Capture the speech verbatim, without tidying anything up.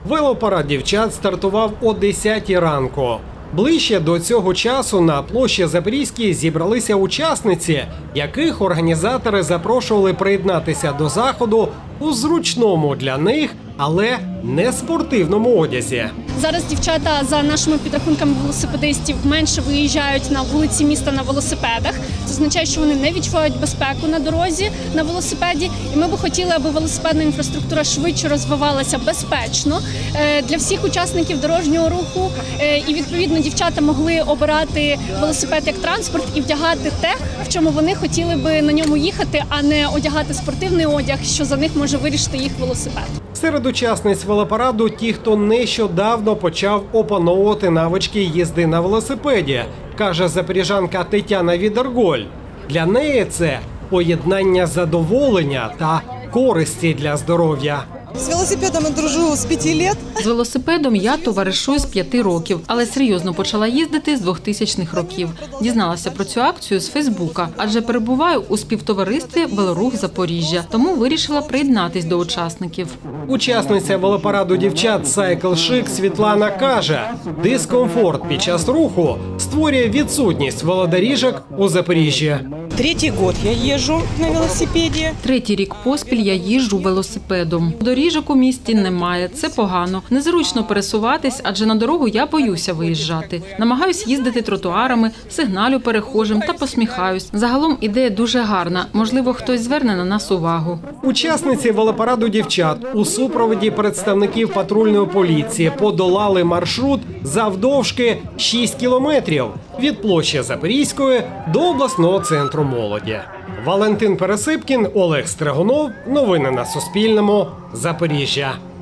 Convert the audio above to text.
Велопарад дівчат стартував о десятій ранку. Ближче до цього часу на площі Запорізькій зібралися учасниці, яких організатори запрошували приєднатися до заходу у зручному для них, але не спортивному одязі. Зараз дівчата, за нашими підрахунками велосипедистів, менше виїжджають на вулиці міста на велосипедах. Це означає, що вони не відчувають безпеку на дорозі на велосипеді. І ми б хотіли, аби велосипедна інфраструктура швидше розвивалася безпечно для всіх учасників дорожнього руху. І, відповідно, дівчата могли обирати велосипед як транспорт і вдягати те, в чому вони хотіли би на ньому їхати, а не одягати спортивний одяг, що за них може вирішити їх велосипед. Серед учасниць велопараду ті, хто нещодавно почав опановувати навички їзди на велосипеді, каже запоріжанка Тетяна Відерголь. Для неї це поєднання задоволення та користі для здоров'я. З велосипедом я дружу з п'яти років. З велосипедом я товаришую з п'яти років, але серйозно почала їздити з двохтисячних років. Дізналася про цю акцію з Фейсбука, адже перебуваю у співтоваристві «Велорух Запоріжжя», тому вирішила приєднатись до учасників. Учасниця велопараду дівчат Cycle Chic Світлана каже, дискомфорт під час руху створює відсутність велодоріжок у Запоріжжі. Третій рік я їжджу на велосипеді. Третій рік поспіль я їжджу велосипедом. Доріжок у місті немає, це погано. Незручно пересуватись, адже на дорогу я боюся виїжджати. Намагаюсь їздити тротуарами, сигналю перехожим та посміхаюсь. Загалом ідея дуже гарна, можливо, хтось зверне на нас увагу. Учасниці велопараду дівчат у супроводі представників патрульної поліції подолали маршрут завдовжки шість кілометрів від площі Запорізької до обласного центру молоді. Валентин Пересипкін, Олег Стригунов. Новини на Суспільному. Запоріжжя.